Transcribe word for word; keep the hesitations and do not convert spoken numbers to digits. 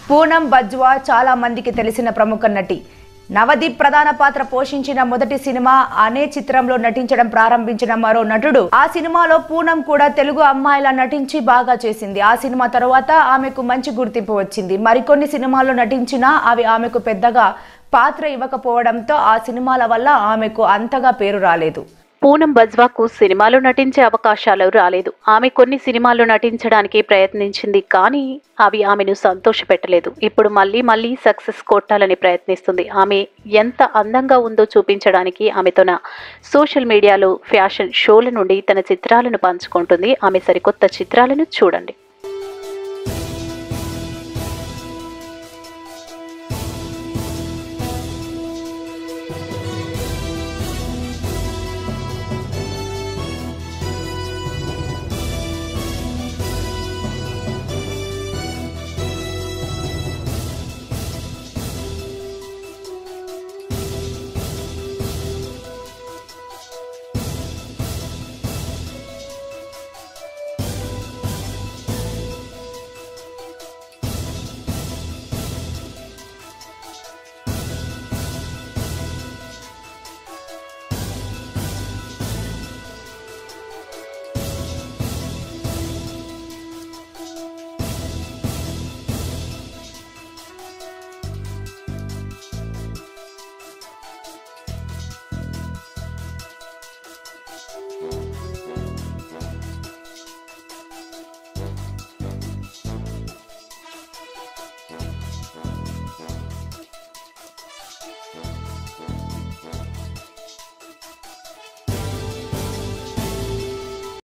పూనం బజ్వా చాలా మందికి తెలిసిన ప్రముఖ నటి. నవదీప్ ప్రధాన పాత్ర పోషించిన మొదటి సినిమా అనే చిత్రంలో నటించడం ప్రారంభించిన మరో నటుడు. ఆ సినిమాలో పూనం కూడా తెలుగు అమ్మాయిలా నటించి బాగా చేసింది. ఆ సినిమా తర్వాత ఆమెకు మంచి గుర్తింపు వచ్చింది. మరికొన్ని సినిమాల్లో నటించినా అవి ఆమెకు పెద్దగా పాత్ర ఇవ్వకపోవడంతో ఆ సినిమాల వల్ల ఆమెకు అంతగా పేరు రాలేదు. పూనం బజ్వాకు సినిమాలో నటించే అవకాశాలు రాలేదు. ఆమె కొన్ని సినిమాల్లో నటించడానికి ప్రయత్నించింది, కానీ అవి ఆమెను సంతోషపెట్టలేదు. ఇప్పుడు మళ్ళీ మళ్ళీ సక్సెస్ కొట్టాలని ప్రయత్నిస్తుంది. ఆమె ఎంత అందంగా ఉందో చూపించడానికి ఆమె తన సోషల్ మీడియాలో ఫ్యాషన్ షోల నుండి తన చిత్రాలను పంచుకుంటుంది. ఆమె సరికొత్త చిత్రాలను చూడండి.